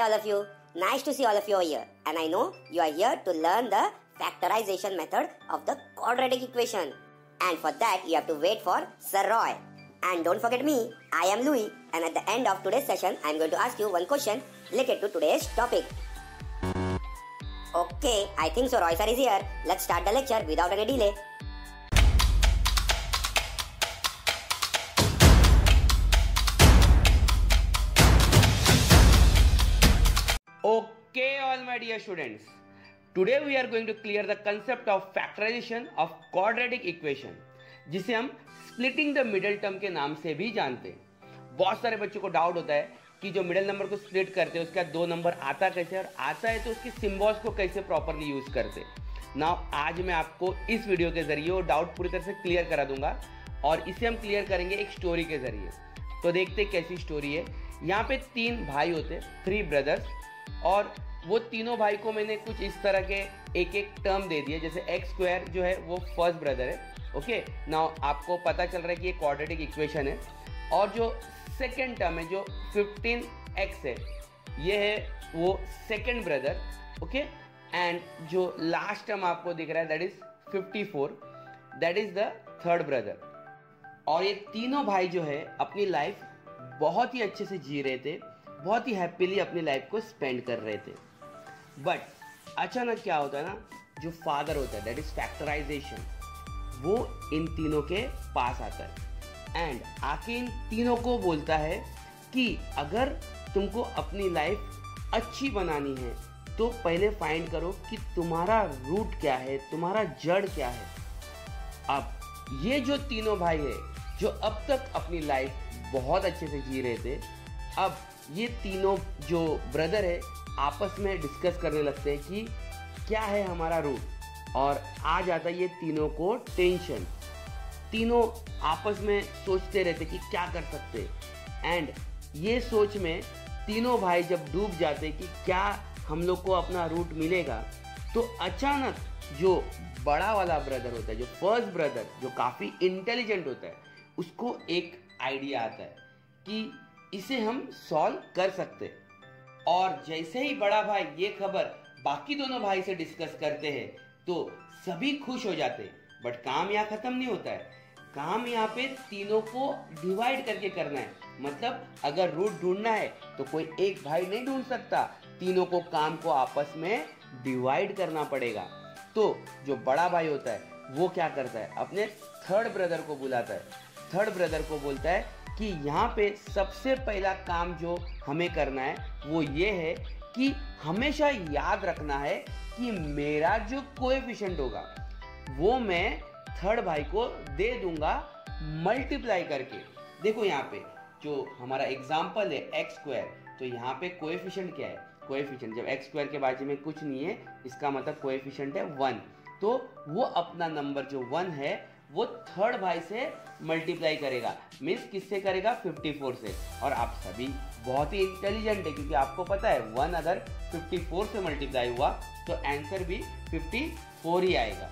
all of you. Nice to see all of you over here. And I know you are here to learn the factorization method of the quadratic equation. And for that you have to wait for Sir Roy. And don't forget me, I am Louis, and at the end of today's session I am going to ask you one question related to today's topic. Okay, I think so Roy sir is here. Let's start the lecture without any delay. Okay, all my dear students. Today we are going to clear the concept of factorization of quadratic equation, जिसे हम splitting the middle term के नाम से भी जानते हैं। बहुत सारे बच्चों को डाउट होता है कि जो मिडिल नंबर को स्प्लिट करते हैं उसका दो नंबर आता कैसे, और आता है तो उसके सिम्बॉल्स को कैसे प्रॉपरली यूज करते। नाउ आज मैं आपको इस वीडियो के जरिए वो डाउट पूरी तरह से क्लियर करा दूंगा, और इसे हम क्लियर करेंगे एक स्टोरी के जरिए। तो देखते कैसी स्टोरी है। यहाँ पे तीन भाई होते, 3 ब्रदर्स, और वो तीनों भाई को मैंने कुछ इस तरह के एक एक टर्म दे दिए। जैसे x² जो है वो फर्स्ट ब्रदर है। ओके, नाउ आपको पता चल रहा है कि ये क्वाड्रेटिक इक्वेशन है, और जो सेकेंड टर्म है जो 15x है ये है वो सेकेंड ब्रदर। ओके, एंड जो लास्ट टर्म आपको दिख रहा है that is 54, that is the third brother. और ये तीनों भाई जो है अपनी लाइफ बहुत ही अच्छे से जी रहे थे, बहुत ही हैप्पीली अपनी लाइफ को स्पेंड कर रहे थे। बट अचानक क्या होता है ना, जो फादर होता है दैट इज फैक्टराइजेशन, वो इन तीनों के पास आता है एंड आके इन तीनों को बोलता है कि अगर तुमको अपनी लाइफ अच्छी बनानी है तो पहले फाइंड करो कि तुम्हारा रूट क्या है, तुम्हारा जड़ क्या है। अब ये जो तीनों भाई है जो अब तक अपनी लाइफ बहुत अच्छे से जी रहे थे, अब ये तीनों जो ब्रदर है आपस में डिस्कस करने लगते हैं कि क्या है हमारा रूट, और आ जाता है ये तीनों को टेंशन। तीनों आपस में सोचते रहते कि क्या कर सकते, एंड ये सोच में तीनों भाई जब डूब जाते कि क्या हम लोग को अपना रूट मिलेगा, तो अचानक जो बड़ा वाला ब्रदर होता है, जो फर्स्ट ब्रदर जो काफ़ी इंटेलिजेंट होता है, उसको एक आइडिया आता है कि इसे हम सॉल्व कर सकते। और जैसे ही बड़ा भाई ये खबर बाकी दोनों भाई से डिस्कस करते हैं तो सभी खुश हो जाते। बट काम यहाँ खत्म नहीं होता है, काम यहाँ पे तीनों को डिवाइड करके करना है। मतलब अगर रूट ढूंढना है तो कोई एक भाई नहीं ढूंढ सकता, तीनों को काम को आपस में डिवाइड करना पड़ेगा। तो जो बड़ा भाई होता है वो क्या करता है, अपने थर्ड ब्रदर को बुलाता है। थर्ड ब्रदर को बोलता है कि यहाँ पे सबसे पहला काम जो हमें करना है वो ये है कि हमेशा याद रखना है कि मेरा जो कोएफिशिएंट होगा वो मैं थर्ड भाई को दे दूंगा मल्टीप्लाई करके। देखो यहाँ पे जो हमारा एग्जाम्पल है x², तो यहाँ पे कोएफिशिएंट क्या है, कोएफिशिएंट जब x² के बाजू में कुछ नहीं है इसका मतलब कोएफिशिएंट है 1, तो वो अपना नंबर जो 1 है वो थर्ड भाई से मल्टीप्लाई करेगा। मीन्स किससे करेगा, 54 से। और आप सभी बहुत ही इंटेलिजेंट है क्योंकि आपको पता है 1 अगर 54 से मल्टीप्लाई हुआ तो आंसर भी 54 ही आएगा।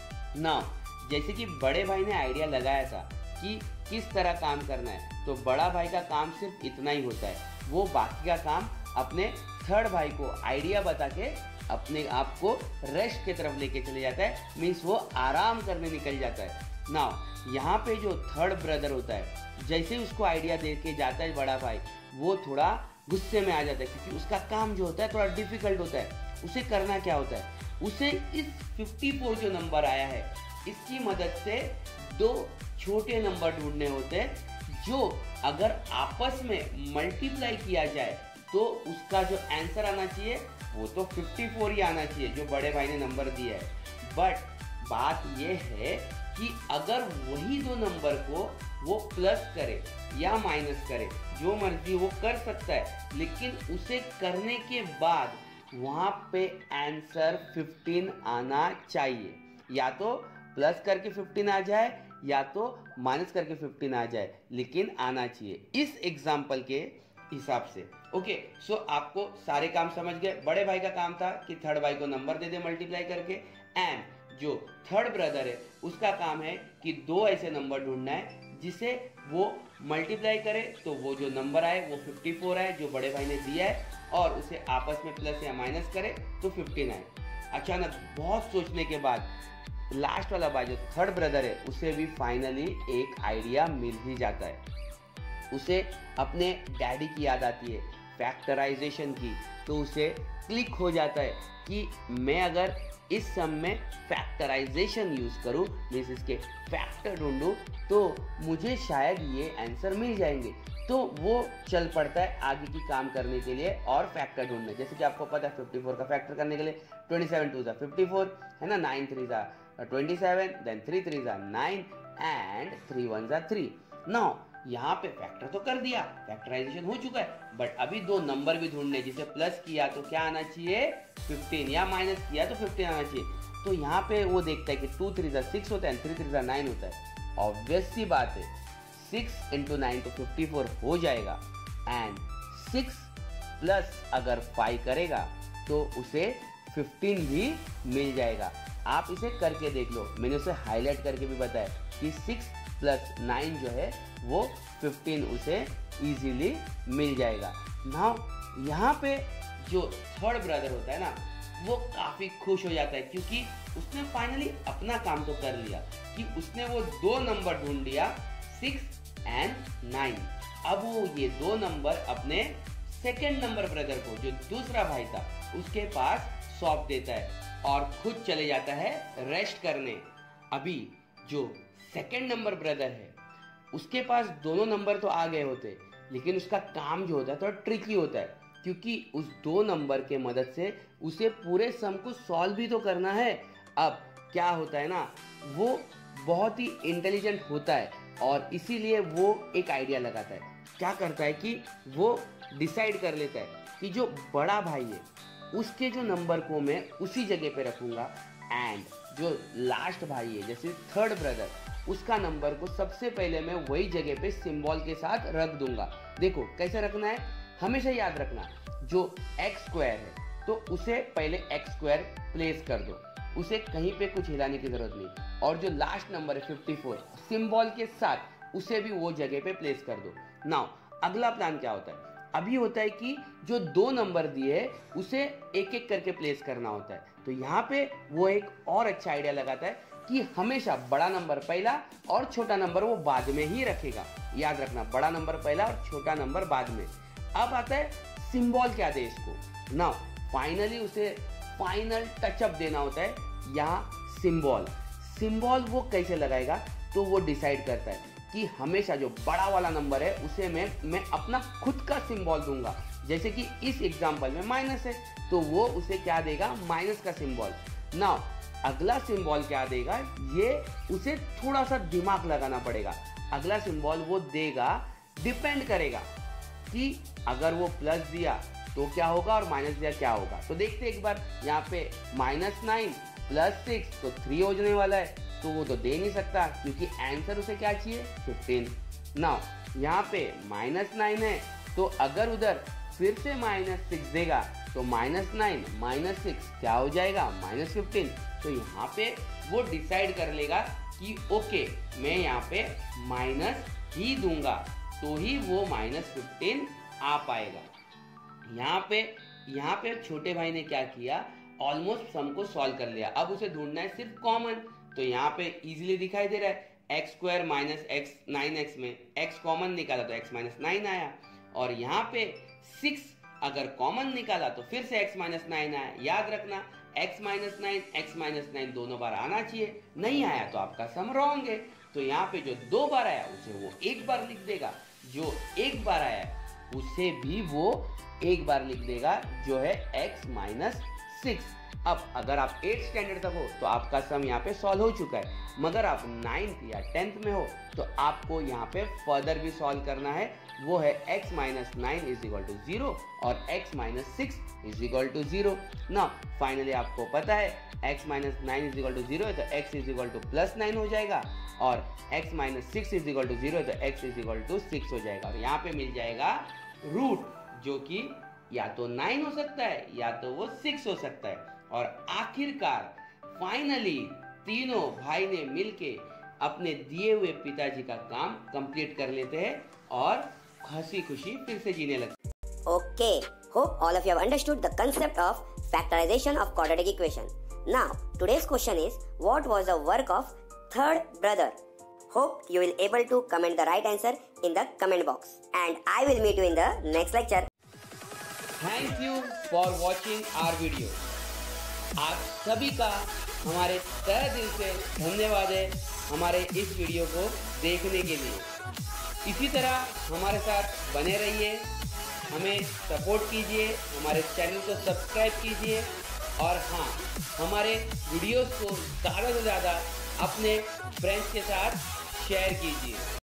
नाउ जैसे कि बड़े भाई ने आइडिया लगाया था कि किस तरह काम करना है, तो बड़ा भाई का काम सिर्फ इतना ही होता है, वो बाकी का काम अपने थर्ड भाई को आइडिया बता के अपने आप को रेस्ट की तरफ लेके चले जाता है। मीन्स वो आराम करने निकल जाता है। नाउ यहाँ पे जो थर्ड ब्रदर होता है जैसे ही उसको आइडिया दे के जाता है बड़ा भाई, वो थोड़ा गुस्से में आ जाता है क्योंकि उसका काम जो होता है थोड़ा डिफिकल्ट होता है। उसे करना क्या होता है, उसे इस 54 जो नंबर आया है इसकी मदद से दो छोटे नंबर ढूंढने होते हैं जो अगर आपस में मल्टीप्लाई किया जाए तो उसका जो आंसर आना चाहिए वो तो 54 ही आना चाहिए जो बड़े भाई ने नंबर दिया है। बट बात ये है कि अगर वही दो नंबर को वो प्लस करे या माइनस करे, जो मर्जी वो कर सकता है, लेकिन उसे करने के बाद वहाँ पे आंसर 15 आना चाहिए। या तो प्लस करके 15 आ जाए या तो माइनस करके 15 आ जाए, लेकिन आना चाहिए इस एग्जाम्पल के हिसाब से। ओके, सो आपको सारे काम समझ गए। बड़े भाई का काम था कि थर्ड भाई को नंबर दे दे मल्टीप्लाई करके, एंड जो थर्ड ब्रदर है उसका काम है कि दो ऐसे नंबर ढूंढना है जिसे वो मल्टीप्लाई करें तो वो जो नंबर आए वो 54 आए जो बड़े भाई ने दिया है, और उसे आपस में प्लस या माइनस करें तो 15 आए। अचानक बहुत सोचने के बाद लास्ट वाला भाई जो थर्ड ब्रदर है उसे भी फाइनली एक आइडिया मिल ही जाता है। उसे अपने डैडी की याद आती है फैक्टराइजेशन की, तो उसे क्लिक हो जाता है कि मैं अगर इस सम में फैक्टराइजेशन यूज करूं, मीन्स इसके फैक्टर ढूंढूं, तो मुझे शायद ये आंसर मिल जाएंगे। तो वो चल पड़ता है आगे की काम करने के लिए और फैक्टर ढूंढने। जैसे कि आपको पता है 54 का फैक्टर करने के लिए 27 2 54 है ना, 9 3 27, देन 3 3 9 एंड 3 1 3। नाउ यहाँ पे फैक्टर तो कर दिया, फैक्टराइजेशन हो चुका है, बट अभी दो नंबर भी ढूंढने। जिसे प्लस किया तो क्या आना चाहिए 15, या माइनस किया तो 15 आना चाहिए। तो यहाँ पे वो देखता है कि 2 3 6 होता है, 3 3 9 होता है। ऑब्वियस सी बात है 6 into 9 तो 54 हो जाएगा, एंड 6 प्लस अगर 5 करेगा तो उसे 15 भी मिल जाएगा। आप इसे करके देख लो, मैंने उसे हाईलाइट करके भी बताया कि 6 प्लस 9 जो है वो 15 उसे इजीली मिल जाएगा। नाउ यहाँ पे जो थर्ड ब्रदर होता है ना, वो काफी खुश हो जाता है क्योंकि उसने फाइनली अपना काम तो कर लिया कि उसने वो दो नंबर ढूंढ लिया 6 and 9। अब वो ये दो नंबर अपने सेकेंड नंबर ब्रदर को, जो दूसरा भाई था, उसके पास सौंप देता है और खुद चले जाता है रेस्ट करने। अभी जो सेकेंड नंबर ब्रदर है उसके पास दोनों नंबर तो आ गए होते, लेकिन उसका काम जो होता है थोड़ा ट्रिकी होता है क्योंकि उस दो नंबर के मदद से उसे पूरे सम को सॉल्व भी तो करना है। अब क्या होता है ना, वो बहुत ही इंटेलिजेंट होता है और इसीलिए वो एक आइडिया लगाता है। क्या करता है कि वो डिसाइड कर लेता है कि जो बड़ा भाई है उसके जो नंबर को मैं उसी जगह पे रखूंगा, एंड जो लास्ट भाई है जैसे थर्ड ब्रदर, उसका नंबर को सबसे पहले मैं वही जगह पे सिंबल के साथ रख दूंगा। देखो कैसे रखना है, हमेशा याद रखना, जो एक्स स्क्वायर है तो उसे पहले एक्स स्क्वायर प्लेस कर दो, उसे कहीं पे कुछ हिलाने की जरूरत नहीं। और जो लास्ट नंबर है 54 सिंबल के साथ उसे भी वो जगह पे प्लेस कर दो। नाउ अगला प्लान क्या होता है, अभी होता है कि जो दो नंबर दिए उसे एक एक करके प्लेस करना होता है। तो यहाँ पे वो एक और अच्छा आइडिया लगाता है कि हमेशा बड़ा नंबर पहला और छोटा नंबर वो बाद में ही रखेगा। याद रखना, बड़ा नंबर पहला और छोटा नंबर बाद में। अब आता है सिंबल के आदेश को। नाउ फाइनली उसे फाइनल टचअप देना होता है यहाँ सिंबल वो कैसे लगाएगा, तो वो डिसाइड करता है कि हमेशा जो बड़ा वाला नंबर है उसे मैं अपना खुद का सिंबल दूंगा। जैसे कि इस एग्जांपल में माइनस है तो वो उसे क्या देगा, माइनस का सिंबल। नाउ अगला सिंबल क्या देगा, ये उसे थोड़ा सा दिमाग लगाना पड़ेगा। अगला सिंबल वो देगा डिपेंड करेगा कि अगर वो प्लस दिया तो क्या होगा और माइनस दिया क्या होगा। तो देखते हैं एक बार, यहाँ पे -9 + 6 तो 3 हो जाने वाला है, तो वो तो दे नहीं सकता क्योंकि आंसर उसे क्या चाहिए 15। नाउ यहाँ पे -9 है तो अगर उधर फिर से -6 देगा तो -9 - 6 क्या हो जाएगा -15। तो यहाँ पे वो डिसाइड कर लेगा कि ओके मैं यहाँ पे माइनस ही दूंगा तो ही वो -15 आ पाएगा। यहाँ पे छोटे भाई ने क्या किया, ऑलमोस्ट सम को सॉल्व कर लिया। अब उसे ढूंढना है सिर्फ कॉमन, तो यहाँ पे इजीली दिखाई दे रहा है x² - x 9x में x कॉमन निकाला तो x - 9 आया, और यहाँ पे 6 अगर कॉमन निकाला तो फिर से x - 9 आया। याद रखना x - 9 x - 9 दोनों बार आना चाहिए, नहीं आया तो आपका सम रॉन्ग है। तो यहाँ पे जो 2 बार आया उसे वो एक बार लिख देगा, जो एक बार आया उसे भी वो एक बार लिख देगा, जो है x - 6। अब अगर आप 8th स्टैंडर्ड तक हो तो आपका सम यहाँ पे सॉल्व हो चुका है, मगर आप 9th या 10th में हो तो आपको यहाँ पे फर्दर भी सॉल्व करना है। वो है x - 9 = 0 और x - 6 = 0। ना फाइनली आपको पता है x - 9 = 0 है तो x +9 हो जाएगा, और x - 6 = 0 है तो x = 6 हो जाएगा। और यहाँ पे मिल जाएगा रूट, जो कि या तो 9 हो सकता है या तो वो 6 हो सकता है। और आखिरकार फाइनली तीनों भाई ने मिलके अपने दिए हुए पिताजी का काम कंप्लीट कर लेते हैं और हंसी खुशी फिर से जीने लगते हैं। Okay, hope all of you have understood the concept of factorization of quadratic equation. Now, today's question is, what was the work of third brother? Hope you will able to comment the right answer in the comment box. And I will meet you in the next lecture. Thank you for watching our video. आप सभी का हमारे तहे दिल से धन्यवाद है हमारे इस वीडियो को देखने के लिए। इसी तरह हमारे साथ बने रहिए, हमें सपोर्ट कीजिए, हमारे चैनल को सब्सक्राइब कीजिए और हाँ, हमारे वीडियोस को ज़्यादा से ज़्यादा अपने फ्रेंड्स के साथ शेयर कीजिए।